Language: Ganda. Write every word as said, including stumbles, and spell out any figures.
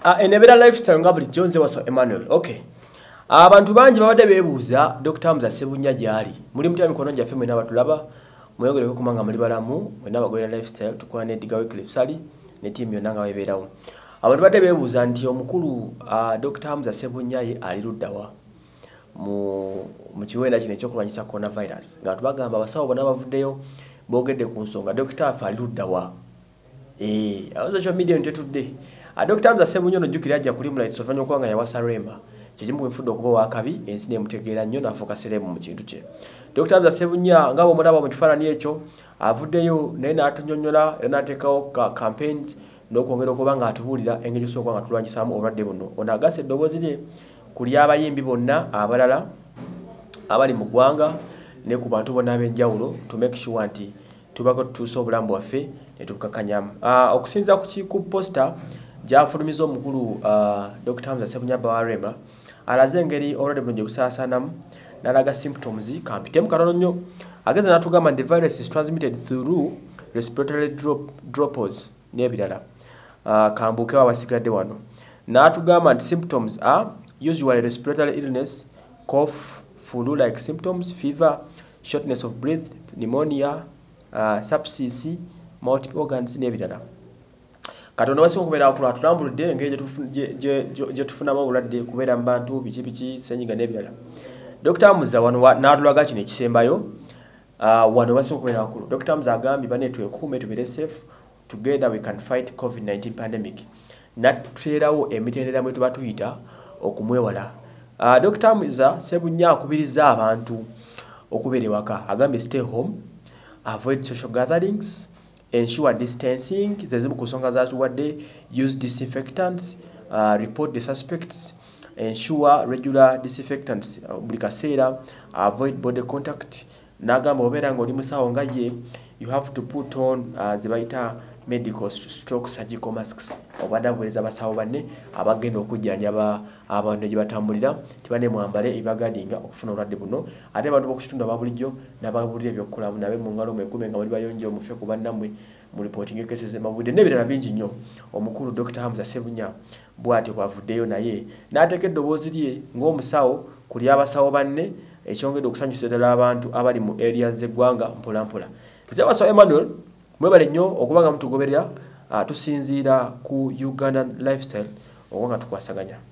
Ah, enebera lifestyle nga buli Jonze Waso Emmanuel. Okay. Abantu bangi babadde beebuuza Doctor Hamza Ssebunya gyali. Muli mutya mikono gyaffe mwena abatulaba. Mweyogereko kumanga muli balamu mwena abagwera lifestyle tukola ne Diga Wycliffe Sali ne team yonna nga webeerawo. Abantu badde beebuuza nti omukulu uh, Doctor Hamza Ssebunya ye ali luddawa mu mu kiwenda kino ekyokulwanyisa coronavirus. Nga tubagamba abasawo bonna bavuddeyo boogedde ku nsonga Doctor afa ali luddawa. Eh, awo social media ntetudde. A Doctor Hamza Ssebunya nojjukira ajja kuli mu lights ofanya okwanga yawasa Rema. Kizimu kwifudde okuba wakabi ensi nemutegeera nnyo n'afuuka seremu mu kintu kye. Doctor Hamza Ssebunya ngabo mulaba mu kifaananyi ekyo avuddeyo naye n'atunyonnyola era n'ateekawo ka campaigns n'okwongera okuba nga atubuulira engeri y'okuba nga tulwanyisaamu obulwadde buno. Ono agasa eddoboozi lye ku ly'abayimbi bonna abalala abali mu ggwanga ne ku bantu bonna ab'enjawulo to make sure nti tubako tutuusa obulamu bwaffe ne tubukakanyamu. Uh, okusinza ku ku poster gy'afulumiza omukulu uh, Doctor Hamza Ssebunya Bawarema alaze engeri obulwadde buno gye busaasaanamu n'alaga symptoms kampitemu katono nnyo ageze n'atugamba the virus is transmitted through respiratory drop, droppers n'ebirala uh, kambuukewo abasigadde wano n'atugamba nti symptoms are usually respiratory illness, cough, flu-like symptoms, fever, shortness of breath, pneumonia, uh, sepsis, multiple organs n'ebirala. Katonda wasinga okubeera wakulu atulambuludde engeri gye tufunamu obulwadde kubeera mu bantu biki biki senyiga n'ebirala. Doctor Hamza wano n'atulaga kino ekisembayo uh, wano wasinga okubeera wakulu. Doctor Hamza agambye bane twekuume tubeere safe, together we can fight COVID nineteen pandemic. Natuteerawo emitendera mwe tuba tuyita okumwewala. Uh, Doctor Hamza Ssebunya akubiriza abantu okubeera ewaka. Agambye stay home, avoid social gatherings, ensure distancing, zezimu kusonga zazuwadde, use disinfectants, uh, report the suspects, ensure regular disinfectants, uh, buli kaseera, avoid body contact. Nagamba obeera nga oli musawo nga ye, you have to put on uh, zebayita medical stroke surgical masks. Obadde abuweereza abasawo banne abagenda okujjanjaba abantu gye batambulira tibane mwambale ebibagadinga okufuna obulwadde buno. Ate abantu b'okukitundu ababulijjo n'ababuulira ebyokukolamu nabe mu ngalo mwekuume nga muli bayonjo mufe ku bannammwe mu reporting cases emabudde n'ebirala bingi nnyo. Omukulu Doctor Hamza Ssebunya bw'atyo bwavuddeyo naye n'ateeka eddoboozi lye ng'omusawo ku ly'abasawo banne ekyongedde okusanyusa ddala abantu abali mu areas z'eggwanga mpola mpola. Nze Waso Emmanuel mwebale nnyo okuba nga mutugoberera uh, tusinziira ku Ugandan lifestyle okuba nga tukwasaganya.